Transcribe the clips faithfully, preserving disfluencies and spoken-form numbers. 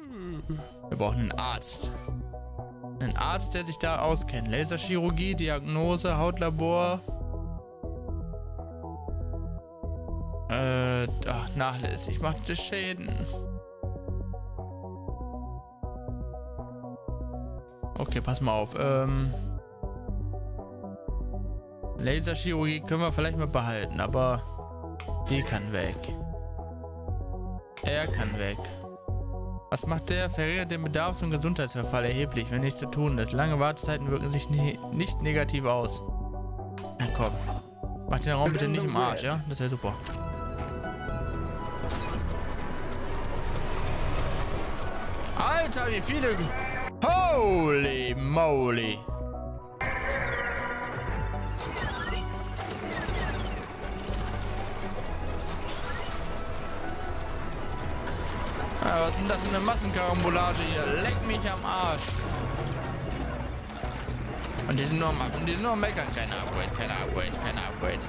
Wir brauchen einen Arzt. Einen Arzt, der sich da auskennt. Laserchirurgie, Diagnose, Hautlabor. Äh, ach, nachlässig. Macht das Schäden. Okay, pass mal auf. Ähm, Laserchirurgie können wir vielleicht mal behalten, aber die kann weg. Er kann weg. Was macht der? Verringert den Bedarfs- und Gesundheitsverfall erheblich, wenn nichts zu tun ist. Lange Wartezeiten wirken sich ne nicht negativ aus. Na komm. Mach den Raum bitte nicht im Arsch, ja? Das wäre super. Alter, wie viele... Holy moly. Ah, was ist denn das für eine Massenkarambolage hier? Leck mich am Arsch. Und die sind nur am, und die sind nur am Meckern. Keine Upgrade, keine Upgrade, keine Upgrades.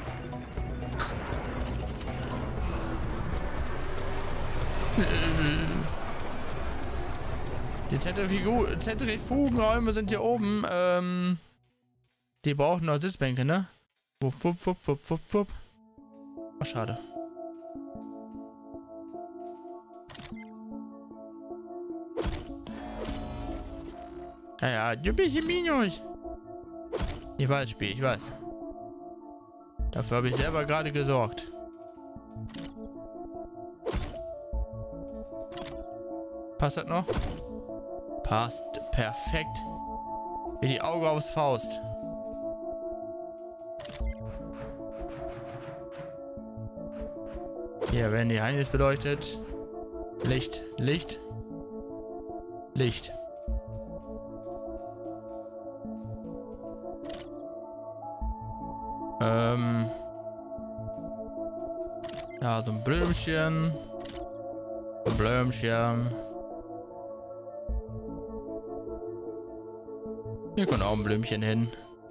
Die Zentrifugu- Zentrifugenräume sind hier oben. Ähm, die brauchen noch Sitzbänke, ne? Wupp, wupp, wupp, wupp, wupp, wupp. Oh, schade. Ja, ja, du bist im Minus. Ich weiß, Spiel, ich weiß. Dafür habe ich selber gerade gesorgt. Passt das noch? Passt perfekt. Wie die Auge aufs Faust. Hier werden die Handys beleuchtet. Licht, Licht, Licht. Ähm. Ja, so ein Blümchen. So ein Blümchen. Hier kommt auch ein Blümchen hin.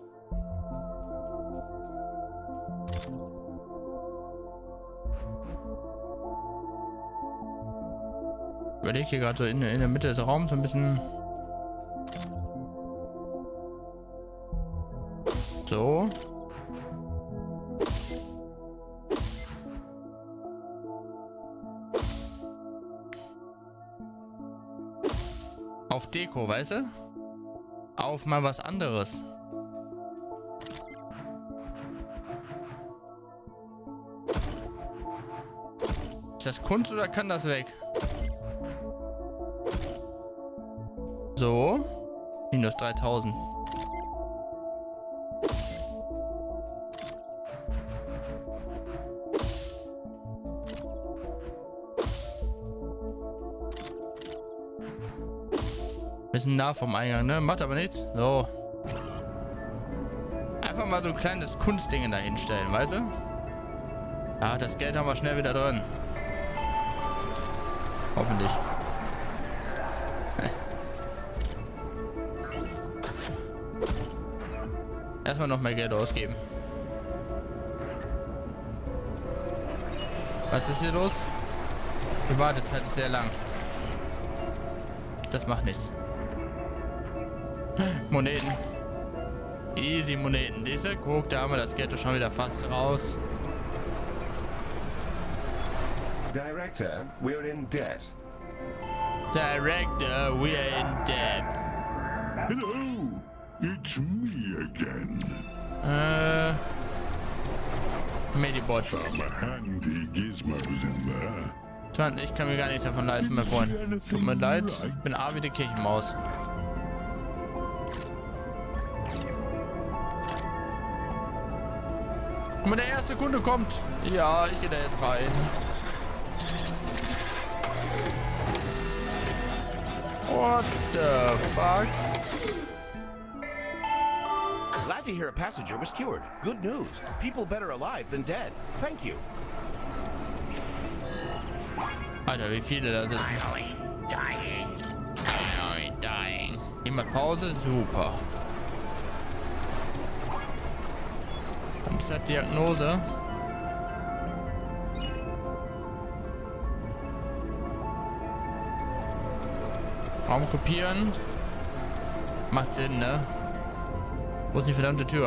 Ich überlege hier gerade so in, in der Mitte des Raums so ein bisschen. So. Auf Deko, weißt du? Auf mal was anderes. Ist das Kunst oder kann das weg? So. Minus dreitausend. Bisschen nah vom Eingang, ne? Macht aber nichts. So. Einfach mal so ein kleines Kunstding da hinstellen, weißt du? Ah, das Geld haben wir schnell wieder drin. Hoffentlich. Erstmal noch mehr Geld ausgeben. Was ist hier los? Die Wartezeit ist sehr lang. Das macht nichts. Moneten. Easy Moneten. Diese, guck, da haben wir das Geld doch schon wieder fast raus. Director, we're in debt. Director, we're in debt. Hello, it's me again. Äh. Medibot. Some handy gizmos in there. Mann, ich kann mir gar nichts davon leisten, mein Freund. Tut mir leid, ich bin A wie die Kirchenmaus. Guck mal, der erste Kunde kommt. Ja, ich gehe da jetzt rein. What the fuck? Glad to hear a passenger was cured. Good news. People better alive than dead. Thank you. Alter, wie viele da sitzen. Finally dying. Finally dying. Jemand Pause? Super. Und ist das Diagnose? Raum kopieren. Macht Sinn, ne? Wo ist die verdammte Tür?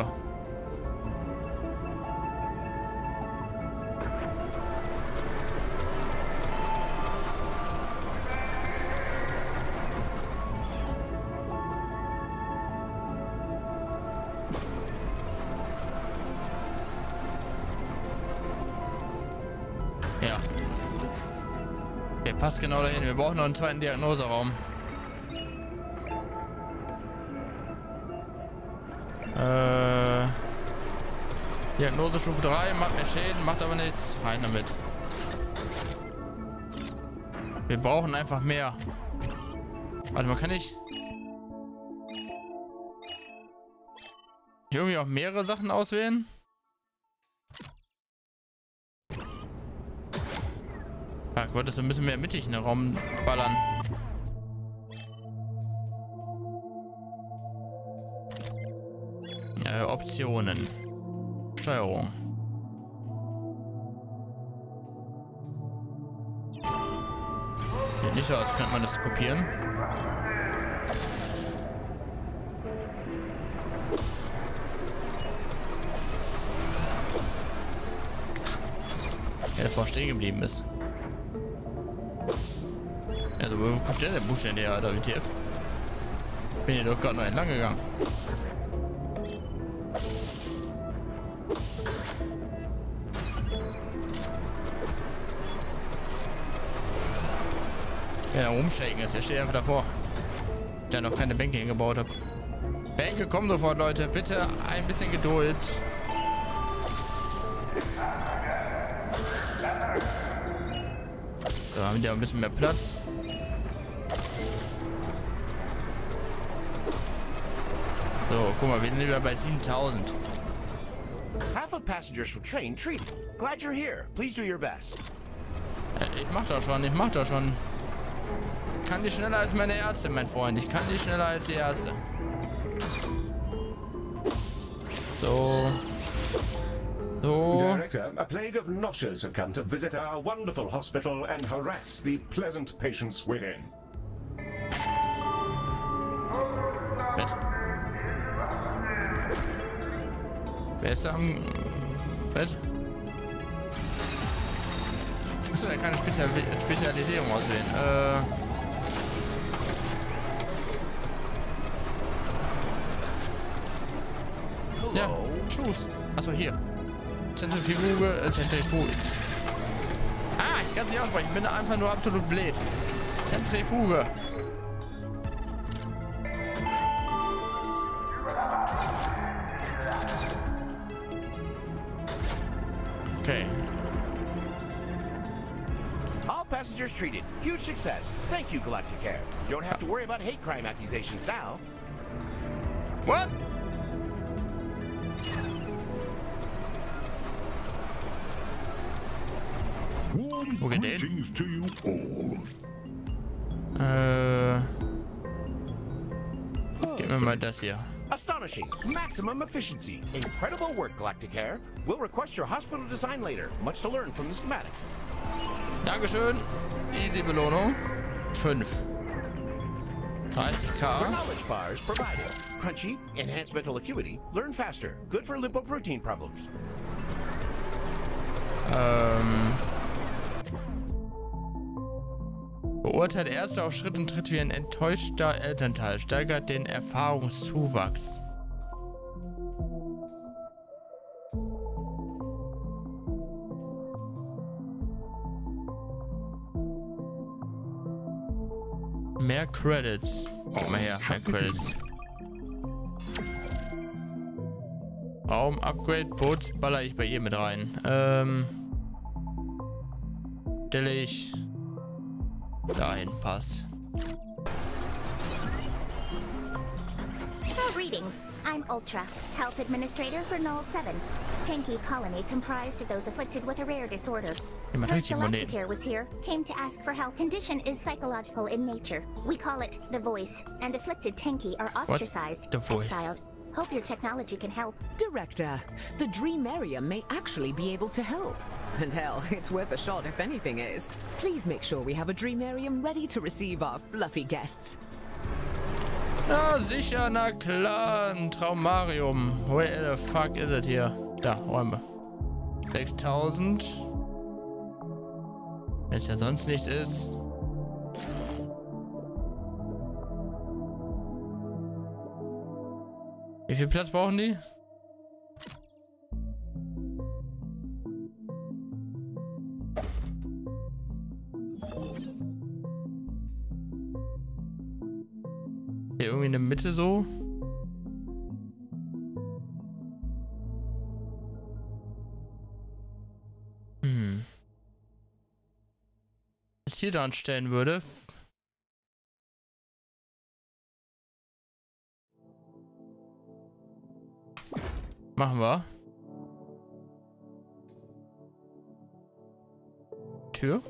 Ja. Okay, passt genau dahin. Wir brauchen noch einen zweiten Diagnoseraum. Äh, Diagnose Stufe drei, macht mehr Schäden, macht aber nichts. Rein damit. Wir brauchen einfach mehr. Warte mal, kann ich... irgendwie auch mehrere Sachen auswählen? Ja, ich wollte so ein bisschen mehr mittig in den Raum ballern. Äh, Optionen. Steuerung. Sieht nicht so aus, könnte man das kopieren. Der davor stehen geblieben ist. Also, wo kommt der denn Buchstabe her, Alter, W T F? Bin hier doch gerade noch entlang gegangen. Ja, da rumshaken ist. Der steht einfach davor. Der noch keine Bänke hingebaut hat. Bänke kommen sofort, Leute. Bitte ein bisschen Geduld. So, haben wir ein bisschen mehr Platz. So, guck mal, wir sind wieder bei siebentausend. Half of passengers from train treated. Glad you're here. Please do your best. Ich mach das schon, ich mach das schon. Ich kann die schneller als meine Ärzte, mein Freund. Ich kann die schneller als die Ärzte. So. So. Director, a plague of noshers have come to visit our wonderful hospital and harass the pleasant patients within. Bett. Wer ist da am Bett? Achso, der kann eine Spezial Spezialisierung auswählen. Äh. Ja, Schuss. Achso, hier. Zentrifuge, äh, Zentrifuge. Ah, ich kann es nicht aussprechen. Ich bin einfach nur absolut blöd. Zentrifuge. Okay. All passengers treated. Huge success. Thank you, Galacticare. You don't have to worry about hate crime accusations now. What? Warm Okay, then. greetings to you all. Äh. Gib mir mal das hier. Astonishing. Maximum efficiency. Incredible work, Galacticare. We'll request your hospital design later. Much to learn from the schematics. Dankeschön. Easy Belohnung. fünf. dreißig For K. knowledge bars provided. Crunchy, enhanced mental acuity, learn faster. Good for lipoprotein problems. Ähm. Beurteilt Ärzte auf Schritt und Tritt wie ein enttäuschter Elternteil. Steigert den Erfahrungszuwachs. Mehr Credits. Gib mal her, mehr Credits. Raum, Upgrade, Boots, baller ich bei ihr mit rein. Ähm. Stelle ich dahin, passt. So, greetings. I'm Ultra, Health Administrator for Null seven. Tanky colony comprised of those afflicted with a rare disorder. First Galacticare was here, came to ask for help. Condition is psychological in nature. We call it the Voice, and afflicted Tanky are ostracized, The Voice? exiled. Hope your technology can help. Director, the Dream Area may actually be able to help. And hell, it's worth a shot if anything is. Please make sure we have a Dreamarium ready to receive our fluffy guests. Ja, sicher, na klar, ein Traumarium. Where the fuck is it hier? Da, Räume. sechstausend. Wenn es ja sonst nichts ist. Wie viel Platz brauchen die? Hier irgendwie in der Mitte so. Hm. Wenn ich hier dran stellen würde. Machen wir. Tür.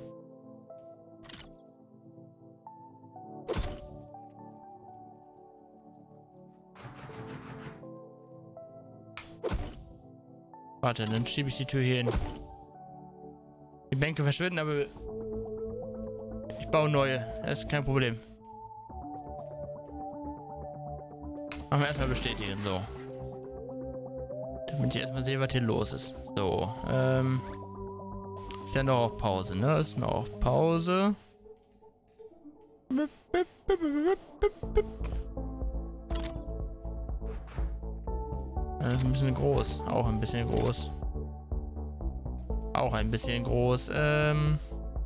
Warte, dann schiebe ich die Tür hier hin. Die Bänke verschwinden, aber ich baue neue. Das ist kein Problem. Machen wir erstmal bestätigen, so. Damit ich erstmal sehe, was hier los ist. So, ähm. Ist ja noch auf Pause, ne? Ist noch auf Pause. Das ist ein bisschen groß. Auch ein bisschen groß. Auch ein bisschen groß. Ähm.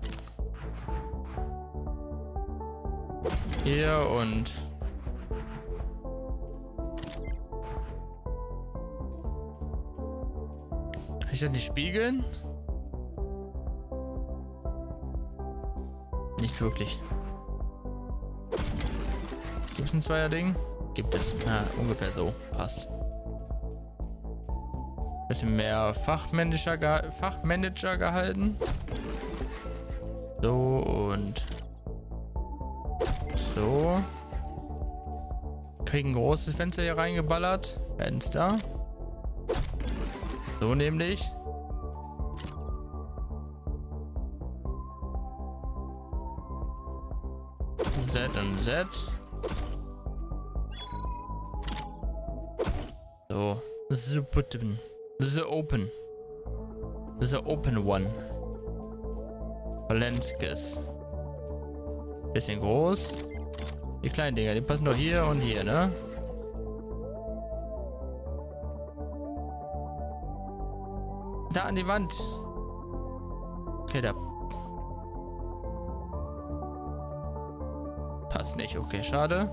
Hier und. Kann ich das nicht spiegeln? Nicht wirklich. Gibt es ein Zweier-Ding? Gibt es. Ah, ungefähr so. Passt. Bisschen mehr Fachmanager, geha Fachmanager gehalten. So und so. Kriegen ein großes Fenster hier reingeballert. Fenster. So nämlich. Z und Z. So. The button. The open. The open one. Valenskis. Bisschen groß. Die kleinen Dinger, die passen doch hier und hier, ne? Da an die Wand. Okay, da. Passt nicht, okay, schade.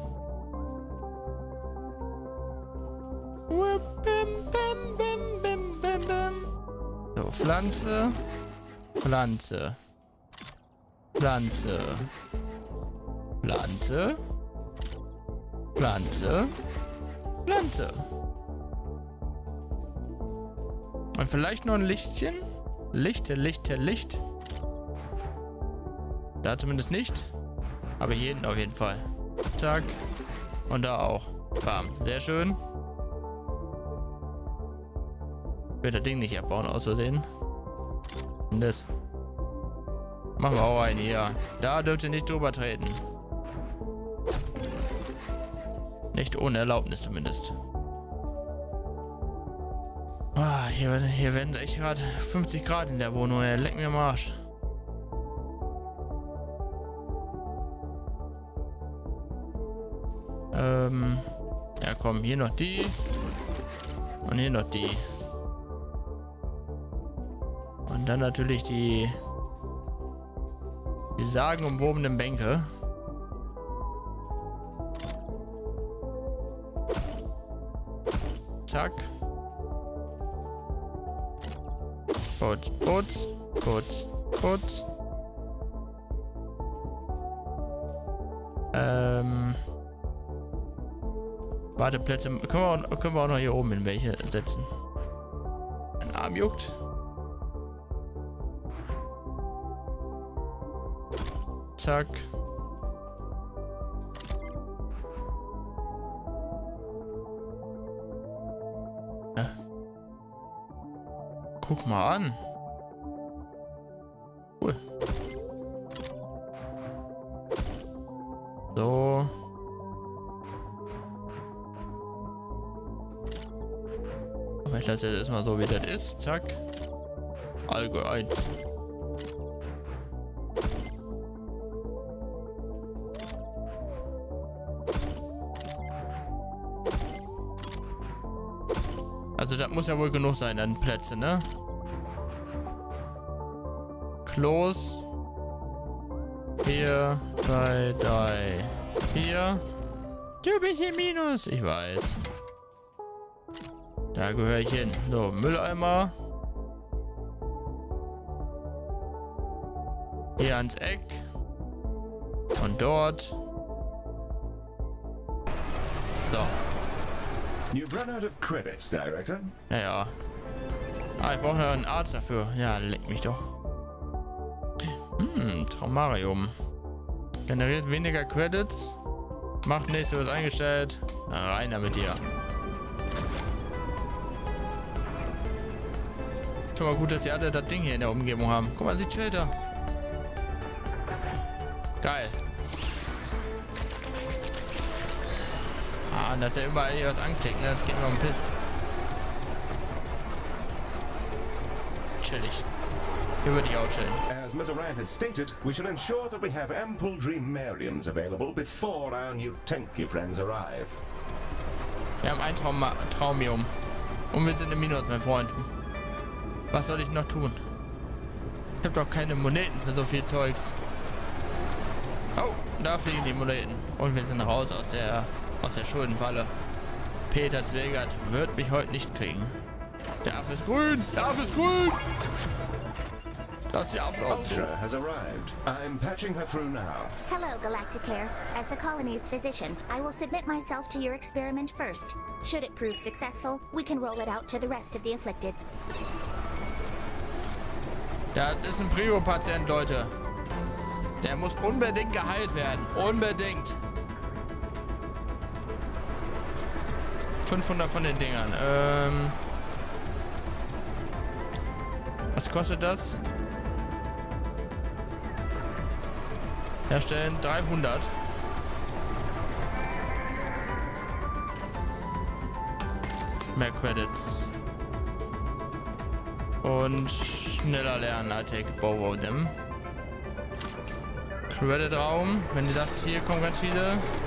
So, Pflanze. Pflanze. Pflanze. Pflanze. Pflanze. Pflanze. Und vielleicht noch ein Lichtchen. Lichte, Lichte, Licht. Da zumindest nicht. Aber hier hinten auf jeden Fall. Zack. Und da auch. Bam. Sehr schön. Ich will das Ding nicht abbauen, aus Versehen. Und das. Machen wir auch einen hier. Da dürft ihr nicht drüber treten. Nicht ohne Erlaubnis zumindest. Ah, hier, hier werden echt gerade fünfzig Grad in der Wohnung. Leck mir am Arsch. Ähm. Ja, komm, hier noch die. Und hier noch die. Und dann natürlich die. Die sagenumwobenen Bänke. Zack. Putz, putz, putz, putz. Ähm. Warteplätze. Können wir, auch, können wir auch noch hier oben in welche setzen. Mein Arm juckt. Zack. Guck mal an. Cool. So. Aber ich lasse jetzt erstmal so, wie das ist. Zack. Alge eins. Also das muss ja wohl genug sein, dann Plätze, ne? Close. Vier, drei, drei, vier. Du bist im Minus, ich weiß. Da gehöre ich hin. So, Mülleimer. Hier ans Eck. Und dort. So. You've run out of credits, Director. Ja, ja. Ah, ich brauche noch einen Arzt dafür. Ja, leck mich doch. Hm, Traumarium. Generiert weniger Credits. Macht nichts, wird eingestellt. Na, rein da mit dir. Schon mal gut, dass sie alle das Ding hier in der Umgebung haben. Guck mal, sieht Shelter. Geil. Ah, dass er überall hier was anklickt, ne? Das geht mir um den Piss. Chillig. Hier würde ich auch chillen. As Mazaran has stated, we should ensure that we have ample Dreamariums available before our new Tenki friends arrive. Wir haben ein Traum Traumium. Und wir sind im Minus, mein Freund. Was soll ich noch tun? Ich habe doch keine Moneten für so viel Zeugs. Oh, da fliegen die Moneten. Und wir sind raus aus der, aus der Schuldenfalle. Peter Zwegert wird mich heute nicht kriegen. Der Affe ist grün! Der Affe ist grün! Lass die Affe Ultra has arrived. I'm patching her through now. Hello, Galacticare. As the colony's physician, I will submit myself to your experiment first. Should it prove successful, we can roll it out to the rest of the afflicted. Das ist ein Prio-Patient, Leute. Der muss unbedingt geheilt werden. Unbedingt. fünfhundert von den Dingern. Ähm... Was kostet das? Herstellen dreihundert. Mehr Credits. Und schneller lernen. I take both of them. Credit-Raum. Wenn die sagt, hier kommen ganz viele.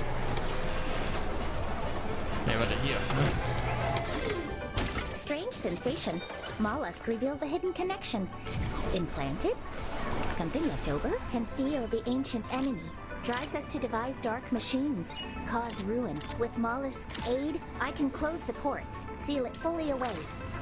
Ne, warte, hier. Ne? Strange sensation. Mollusk reveals a hidden connection. Implanted? Something left over? Can feel the ancient enemy. Drives us to devise dark machines. Cause ruin. With Mollusk's aid, I can close the ports. Seal it fully away.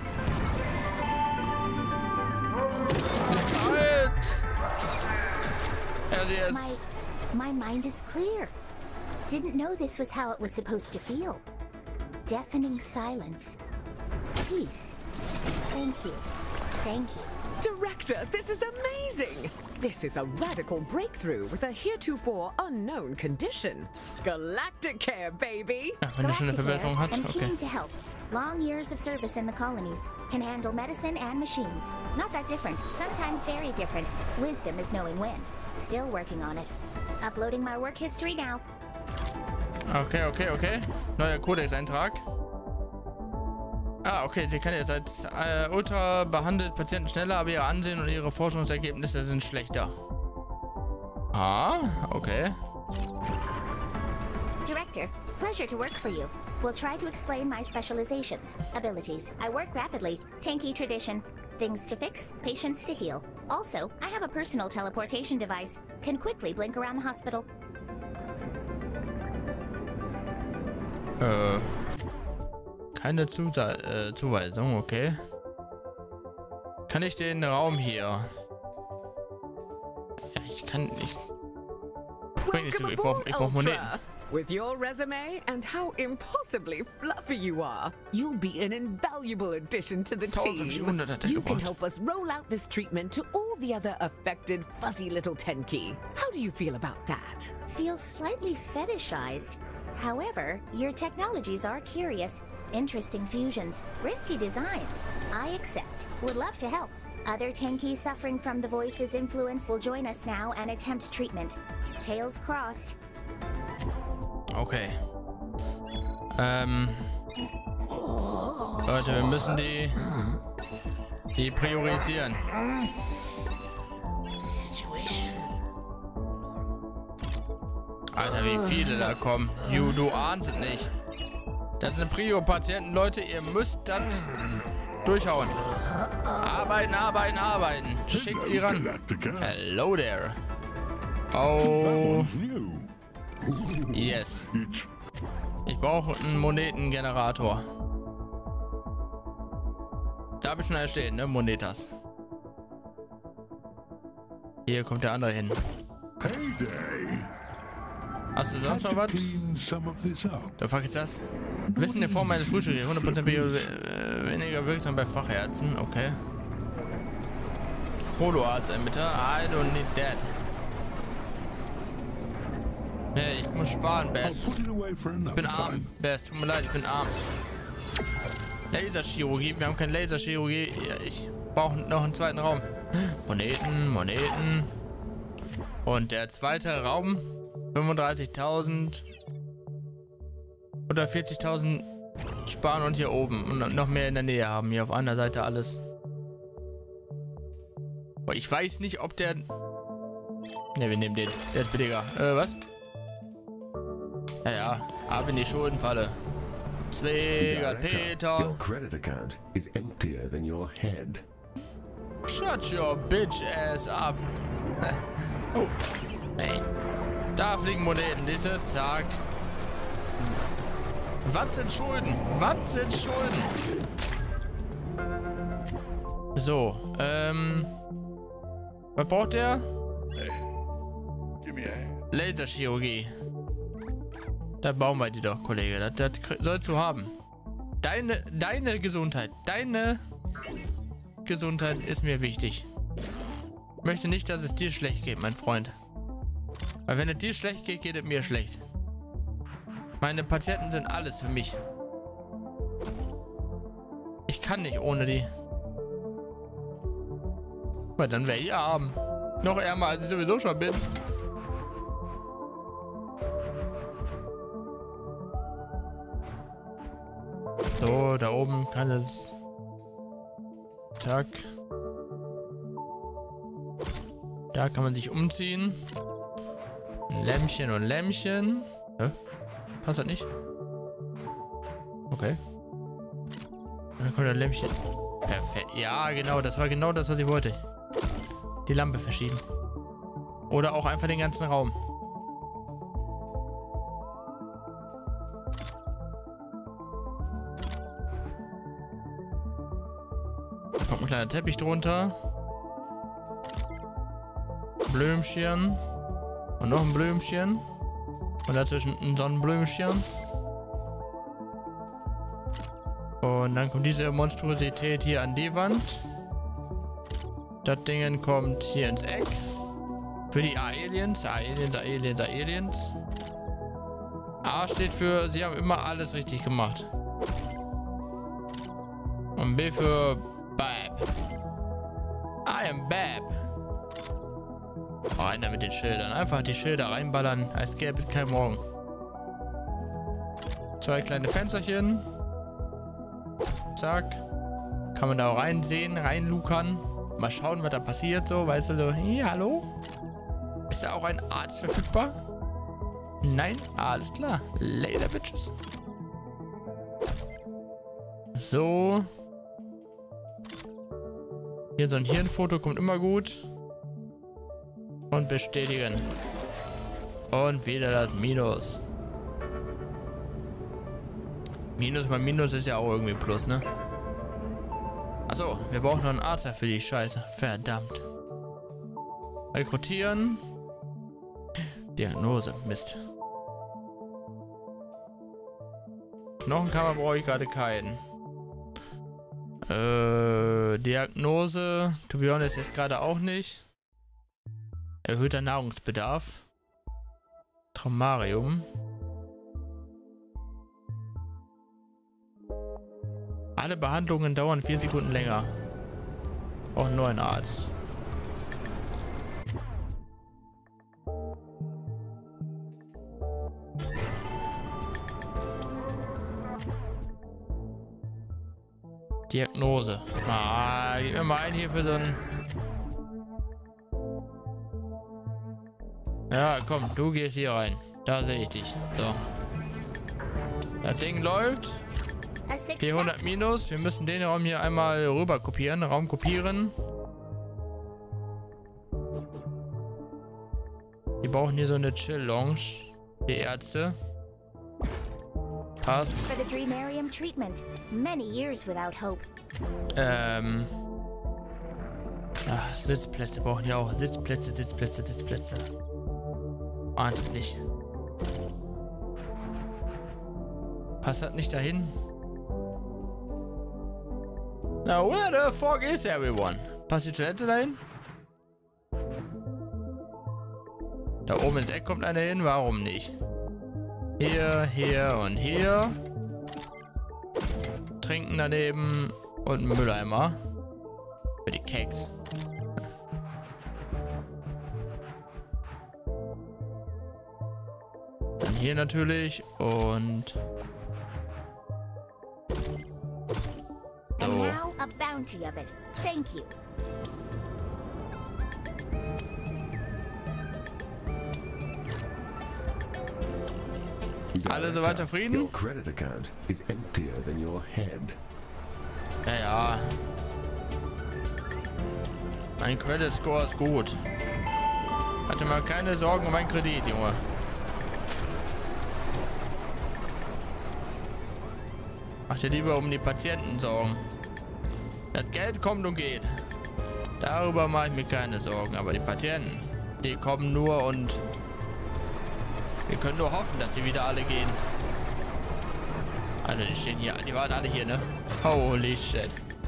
Ist kalt! Ja, sie ist... My, my mind is clear. Didn't know this was how it was supposed to feel. Deafening silence. Peace. Thank you. Thank you. Director, this is amazing! This is a radical breakthrough with a heretofore unknown condition. Galacticare, baby! Ja, wenn er schon eine Verbesserung hat, I'm okay. keen to help. Long years of service in the colonies. Can handle medicine and machines. Not that different. Sometimes very different. Wisdom is knowing when. Still working on it. Uploading my work history now. Okay, okay, okay. Neuer Codex-Eintrag. Ah, okay, sie kann jetzt als äh, Ultra behandelt Patienten schneller, aber ihr Ansehen und ihre Forschungsergebnisse sind schlechter. Ah, okay. Director, pleasure to work for you. We'll try to explain my specializations, abilities. I work rapidly. Tanky tradition. Things to fix, patients to heal. Also, I have a personal teleportation device. Can quickly blink around the hospital. Äh... Keine Zusa äh, Zuweisung, okay. Kann ich den Raum hier? Ja, ich kann nicht. Ich, ich brauche ich brauch Moneten. With your resume and how impossibly fluffy you are, you'll be an invaluable addition to the team. You can help us roll out this treatment to all the other affected fuzzy little Tenki. How do you feel about that? Feels slightly fetishized. However, your technologies are curious. Interesting fusions, risky designs. I accept. Would love to help. Other Tankies suffering from the Voice's influence will join us now and attempt treatment. Tails crossed. Okay. Ähm. Leute, wir müssen die... die priorisieren. Alter, wie viele da kommen. You, du ahnst es nicht. Das sind Prio-Patienten, Leute. Ihr müsst das durchhauen. Arbeiten, arbeiten, arbeiten. Schickt die ran. Hello there. Oh. Yes. Ich brauche einen Monetengenerator. Da habe ich schon erstehen, ne? Monetas. Hier kommt der andere hin. Hast du sonst noch was? Der fuck ist das? Wissen in Form meines Frühstücks. hundert Prozent weniger wirksam bei Fachärzten. Okay. Holo-Arzt ein bitte. I don't need that. Nee, ich muss sparen, Bess. Ich bin arm, Bess. Tut mir leid, ich bin arm. Laserchirurgie. Wir haben keine Laserchirurgie. Ich brauche noch einen zweiten Raum. Moneten, Moneten. Und der zweite Raum. fünfunddreißigtausend. Oder vierzigtausend sparen und hier oben. Und noch mehr in der Nähe haben. Hier auf einer Seite alles. Aber ich weiß nicht, ob der... Ne, wir nehmen den. Der ist billiger. Äh, was? Ja, ja. Ab in die Schuldenfalle. Zwegert Peter. Your credit account is emptier than your head. Shut your bitch ass up. Oh. Hey. Da fliegen Moneten. Diese. Zack. Was sind Schulden? Was sind Schulden? So. Ähm. Was braucht der? Laserchirurgie. Da bauen wir die doch, Kollege. Das, das sollst du haben. Deine, deine Gesundheit. Deine Gesundheit ist mir wichtig. Ich möchte nicht, dass es dir schlecht geht, mein Freund. Weil wenn es dir schlecht geht, geht es mir schlecht. Meine Patienten sind alles für mich. Ich kann nicht ohne die. Weil dann wäre ich arm. Noch ärmer, als ich sowieso schon bin. So, da oben kann es... Zack. Da kann man sich umziehen. Ein Lämmchen und Lämmchen. Hä? Passt das nicht? Okay. Und dann kommt ein Lämmchen. Perfekt. Ja, genau. Das war genau das, was ich wollte. Die Lampe verschieben. Oder auch einfach den ganzen Raum. Kommt ein kleiner Teppich drunter. Blümchen. Und noch ein Blümchen. Und dazwischen ein Sonnenblümchen. Und dann kommt diese Monstrosität hier an die Wand. Das Ding kommt hier ins Eck. Für die Aliens. Aliens, Aliens, Aliens. A steht für, sie haben immer alles richtig gemacht. Und B für Bab. I am Bab. Oh, einer mit den Schildern. Einfach die Schilder reinballern, als gäbe es kein Morgen. Zwei kleine Fensterchen. Zack. Kann man da auch reinsehen, reinlukern. Mal schauen, was da passiert, so, weißt du, so, hey, hallo? Ist da auch ein Arzt verfügbar? Nein? Alles klar. Later, Bitches. So. Hier so ein Hirnfoto kommt immer gut. Und bestätigen. Und wieder das Minus. Minus mal Minus ist ja auch irgendwie Plus, ne? Achso, wir brauchen noch einen Arzt für die Scheiße. Verdammt. Rekrutieren. Diagnose. Mist. Knochenkammer brauche ich gerade keinen. Äh, Diagnose. To be honest, jetzt gerade auch nicht. Erhöhter Nahrungsbedarf. Traumarium. Alle Behandlungen dauern vier Sekunden länger. Auch nur ein Arzt. Diagnose. Ah, gib mir mal ein hier für so ein... Ja, komm, du gehst hier rein. Da sehe ich dich. So. Das Ding läuft. vierhundert minus. Wir müssen den Raum hier einmal rüber kopieren. Raum kopieren. Die brauchen hier so eine Chill-Lounge. Die Ärzte. Passt. Ähm. Ach, Sitzplätze brauchen die auch. Sitzplätze, Sitzplätze, Sitzplätze. Wahnsinnig. Passt das nicht dahin? Now where the fuck is everyone? Passt die Toilette dahin? Da oben ins Eck kommt einer hin, warum nicht? Hier, hier und hier. Trinken daneben und einen Mülleimer. Für die Keks. Dann hier natürlich und... And now a bounty of it. Thank you. Alle soweit zufrieden? Your credit account is emptier than your head. Ja, ja. Mein Credit Score ist gut. Hatte mal keine Sorgen um meinen Kredit, Junge. Mach dir lieber um die Patienten Sorgen. Das Geld kommt und geht. Darüber mache ich mir keine Sorgen. Aber die Patienten, die kommen nur und wir können nur hoffen, dass sie wieder alle gehen. Alter, die stehen hier. Die waren alle hier, ne? Holy shit.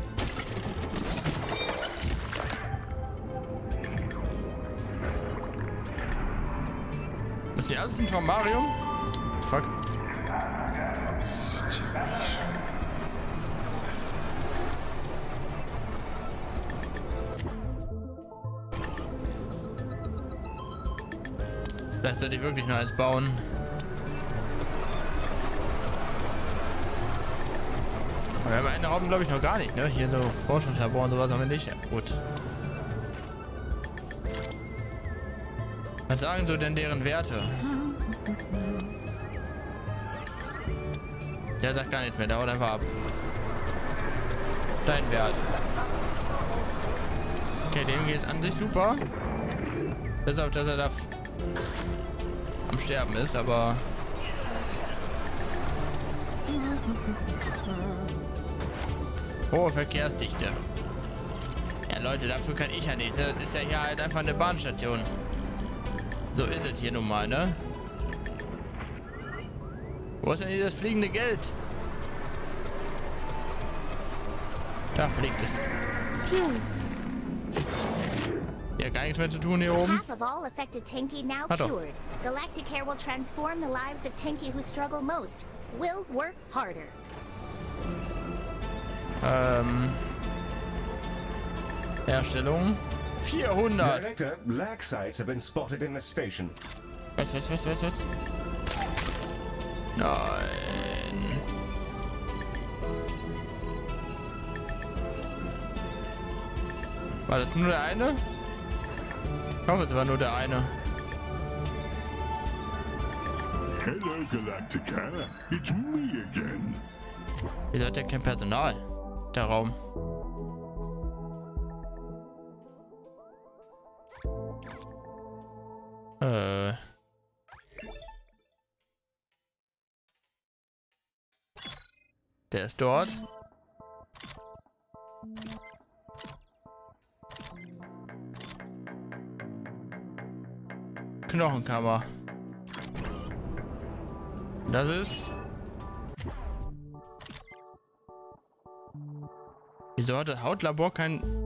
Ist die alles ein Traumarium? Fuck. Vielleicht sollte ich wirklich nur eins bauen. Aber wir haben einen Raum, glaube ich, noch gar nicht, ne? Hier so Forschungslabor und sowas haben wir nicht. Ja, gut. Was sagen so denn deren Werte? Der sagt gar nichts mehr, der haut einfach ab. Dein Wert. Okay, dem geht es an sich super. Bis auf, dass er da am Sterben ist, aber... Oh, Verkehrsdichte. Ja, Leute, dafür kann ich ja nicht. Das ist ja hier halt einfach eine Bahnstation. So ist es hier nun mal, ne? Wo ist denn hier das fliegende Geld? Da fliegt es. Ja, gar nichts mehr zu tun hier oben. Half of all affected Tenki now Hat doch. cured. Galacticare will transform the lives of Tenki who struggle most. Will work harder. Ähm. Herstellung. vierhundert. Director, lag sites have been spotted in the station. Was, was, was, was, was? Nein. War das nur der eine? Ich hoffe, es war nur der eine. Hello, Galactica. It's me again. Wieso hat der kein Personal? Der Raum. Äh. Der ist dort. Knochenkammer. Das ist... Wieso hat das Hautlabor kein...